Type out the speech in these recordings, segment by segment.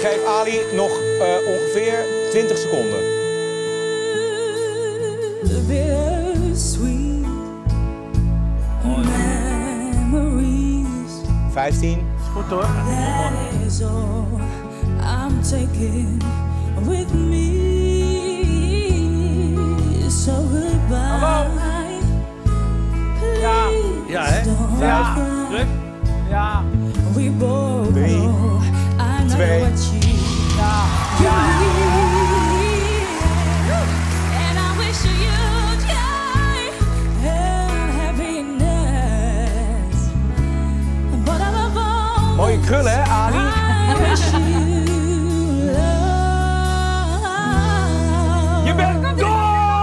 geef Ali nog ongeveer 20 seconden. Bittersweet memories. 15. Is goed hoor. That is all I'm taking with me. So goodbye. Hallo. Ja. Ja, hè? Ja. Druk. Ja. We both 3, know I know 2. what you Ja. Ja. and I wish you joy and happiness. But above all, Mooie krullen, hè, Ali? I wish you love. Je bent door!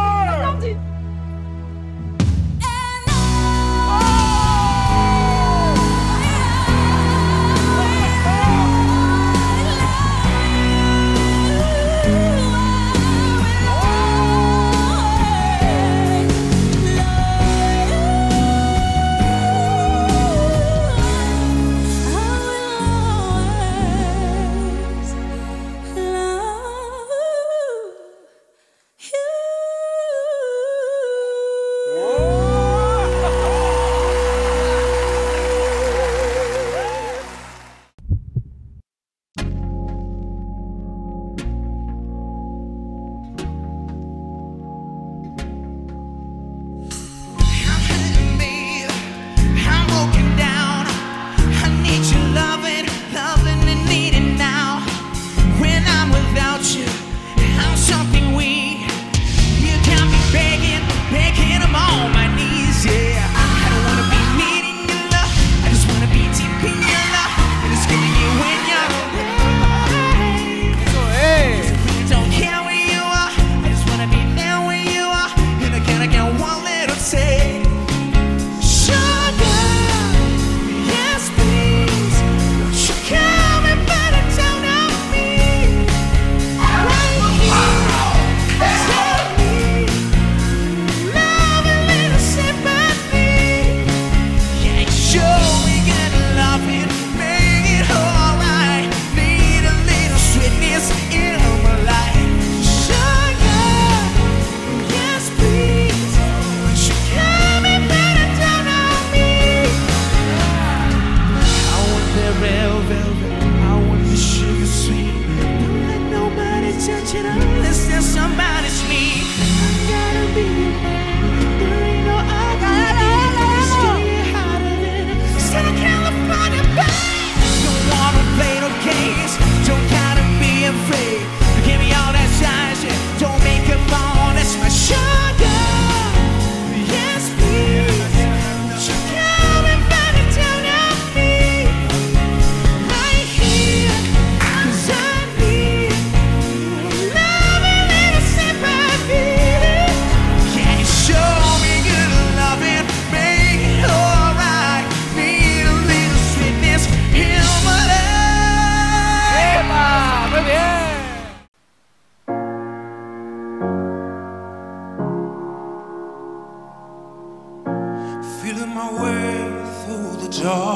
Feeling my way through the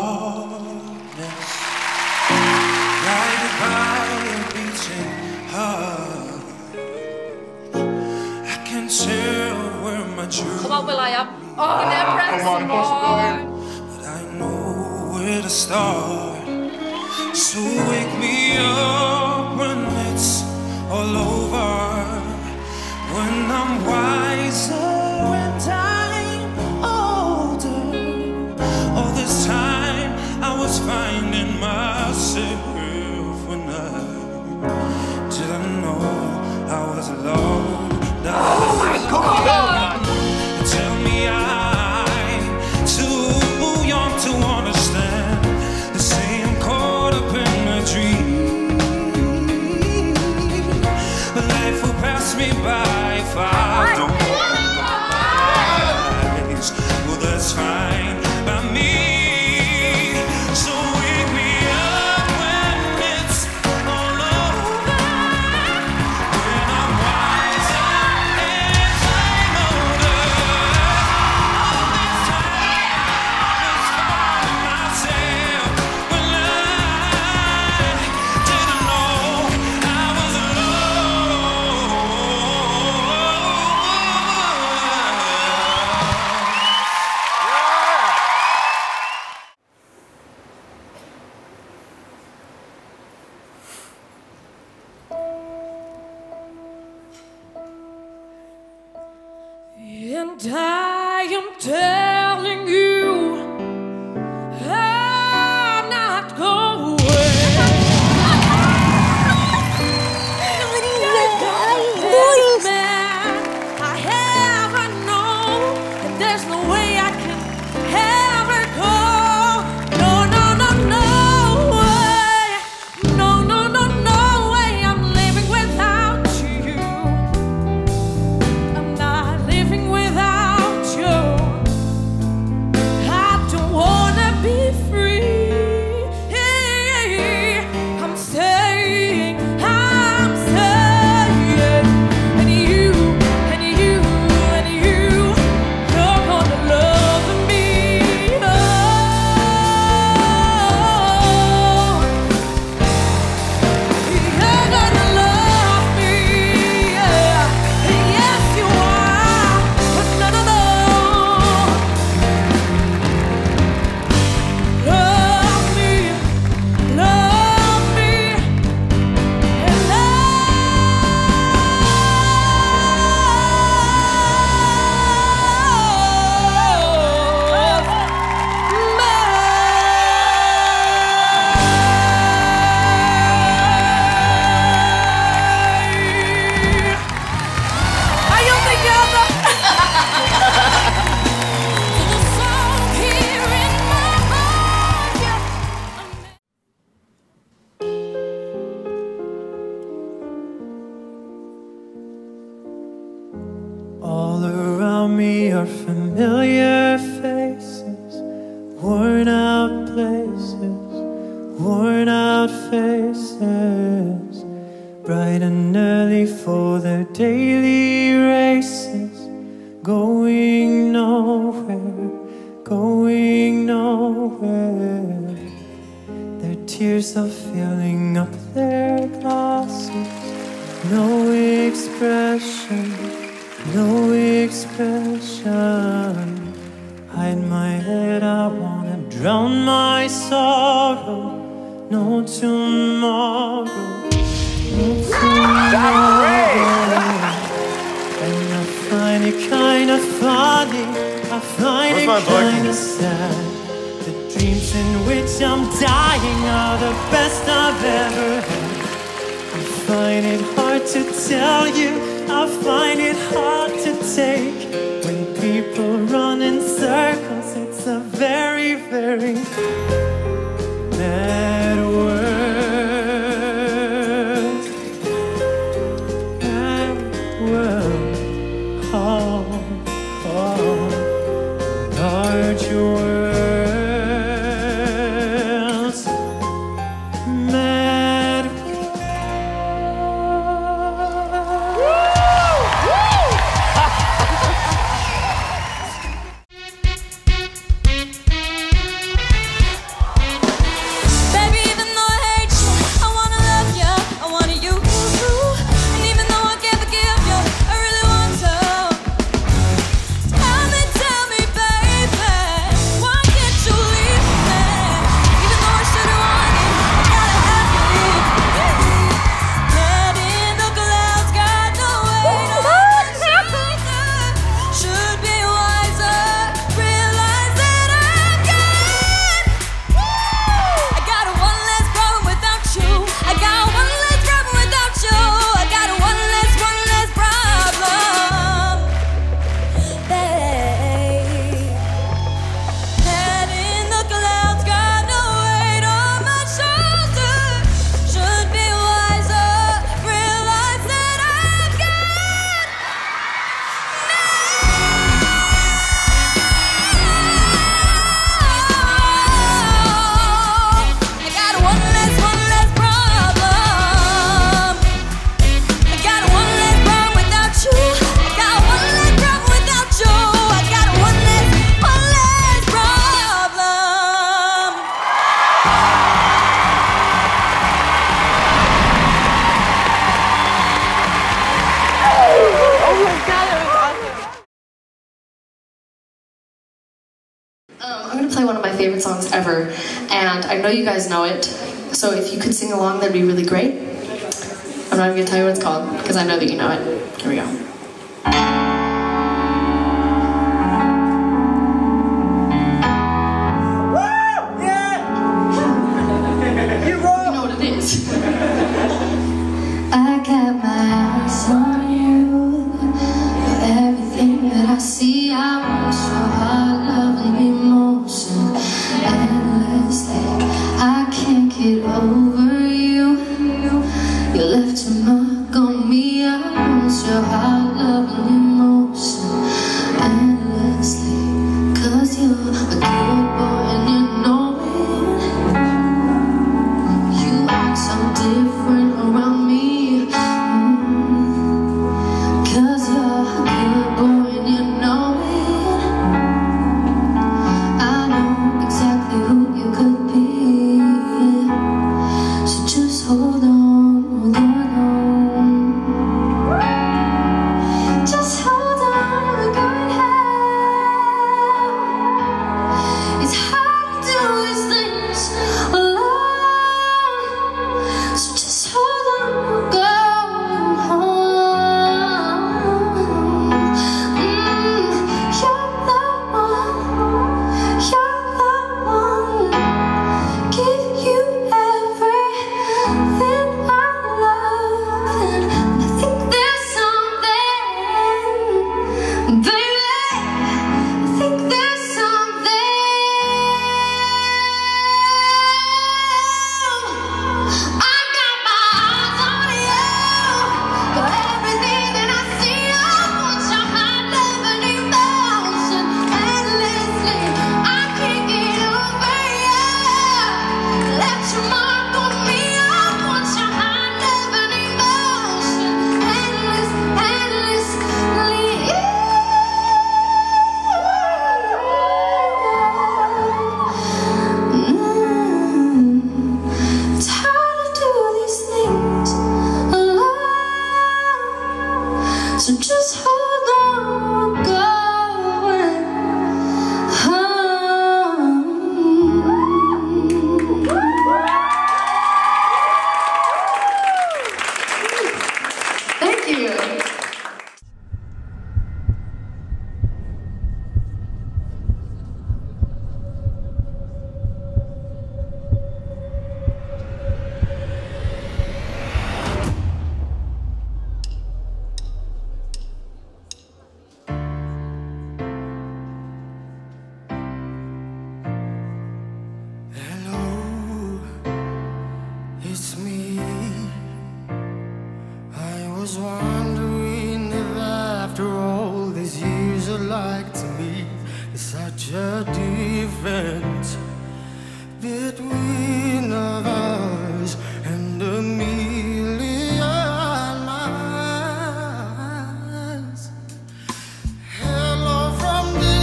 darkness, guided by a beating heart. I can tell where my journey Come on, Will.i.am. Oh, give me a breath some more. but I know where to start. So wake me up when it's all over, when I'm wiser and I'm older. All this time I was finding myself when I didn't know I was alone. Oh my God! Tell me I'm too young to understand. They say I'm caught up in a dream, but life will pass me by if I don't open my eyes. Well, that's fine by me. So wake me And I am telling you, I'm not going. Man, I ever know that there's no way I can ever go. No, no, no, no way. No, no, no, no way. I'm living without you. I'm not living without you. I don't wanna be free. I'm saying, and you, you're gonna love me. Oh, you're gonna love me. Yeah. Yes, you are. But no, no, no. Love me, and All around me are familiar faces, worn out places, worn out faces, bright and early for their daily races, going nowhere, going nowhere. Their tears are filling up their glasses, no expression, no expression. Hide my head, I wanna drown my sorrow. No tomorrow, no tomorrow. And I find it kinda funny, I find it kinda sad. The dreams in which I'm dying are the best I've ever had. I find it hard to tell you, I find it hard to take. When people run in circles, it's a very, very bad world. Bad world. Oh, oh. Large worlds. Mad baby, even though I hate you, I wanna love you, I wanna you. And even though I can't forgive you, I really want to. Tell me, baby, why can't you leave me? Even though I should've wanted, I gotta have you leave me. Head in the clouds, got no weight on my shoulder. Should be wiser, realize that I'm gone. I got one less problem without you. I got one less problem without you. I got one less problem. Babe, head in the clouds, got no weight on my shoulder. Should be wiser, realize that I'm gone. I got one less problem. I got one less problem without you. I got one less problem without you. I got one less problem. I'm gonna play one of my favorite songs ever, and I know you guys know it, so if you could sing along, that'd be really great. I'm not even gonna tell you what it's called, because I know that you know it. Here we go. get over you. You left your mark on me. I won't show how love and emotion endlessly. 'Cause you're a good boy and you know it. You act so different around me. 'Cause you're a good boy and you know it. I know exactly who you could be. So just hold on. Just hold on, we're going home. It's hard to do these things alone. So just hold on, we're going home. You're the one. Give you everything I love. And I think there's something, baby, I think there's something. I got my eyes on you, but everything that I see, I want your heart, love and emotion endlessly. I can't get over you. Left your mark on me. I want your heart, love and emotion endlessly. It's hard to do these things alone. So just hold on, we're going home. Thank you. Hello, it's me. I was wondering if after all these years you'd like to meet. There's such a difference between us and a million miles. Hello from the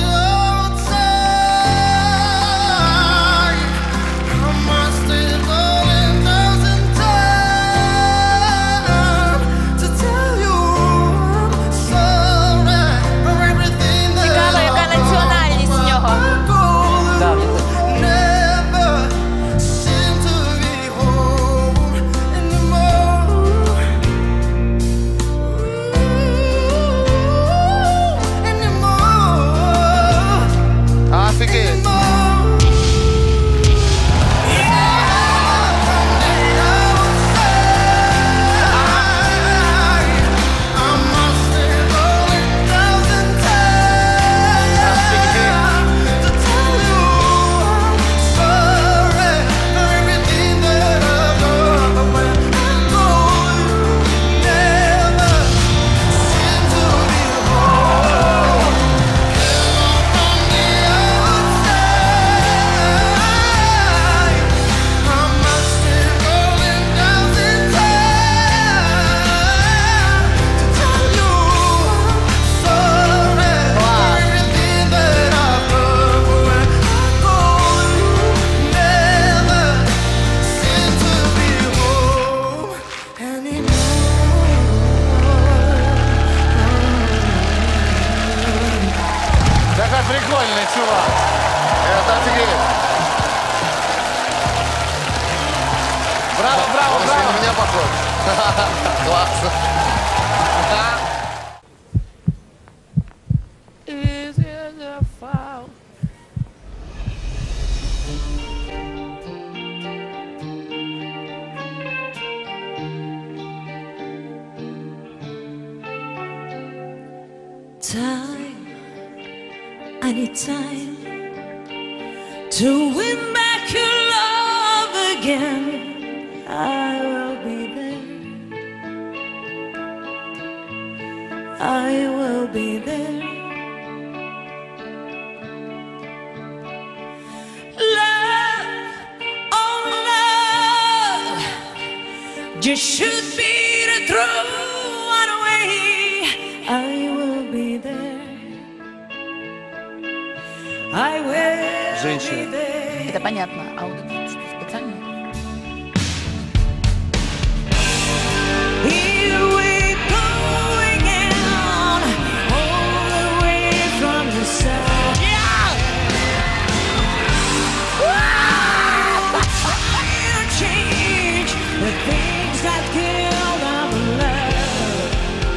outside. I must have fallen 1,000 times to tell you I'm sorry for everything that Цікаво, яка національність в нього. never seem to be home anymore. Anymore. Офигеть. Такая прикольная, чувак. Это офигеть. Браво, браво, браво. Он на меня похож. Классно. Time, I need time to win back your love again. I will be there. I will be there. Love, oh love, just shoot me to throw one away. I will be there. I will Женщины. be there. Это понятно. А вот это что, специально? Here we go again, all the way from the south. Trying to change the things that killed our love.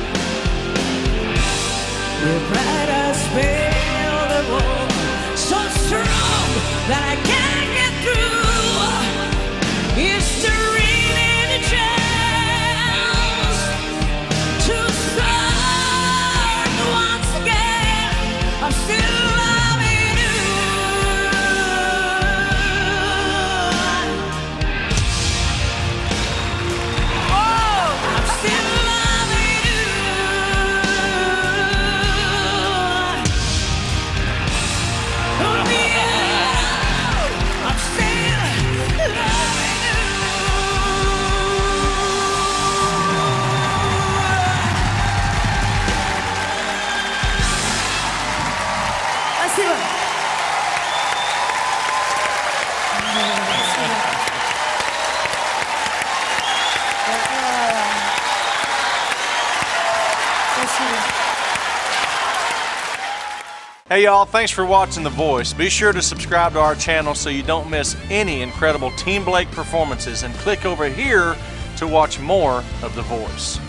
Your brighter spell the road so strong that I can't get through. Is there really a chance to start once again? I'm still loving you. Oh, I'm still loving you. Oh yeah, I'm still loving you. Спасибо. Hey y'all, thanks for watching The Voice. Be sure to subscribe to our channel so you don't miss any incredible Team Blake performances, and click over here to watch more of The Voice.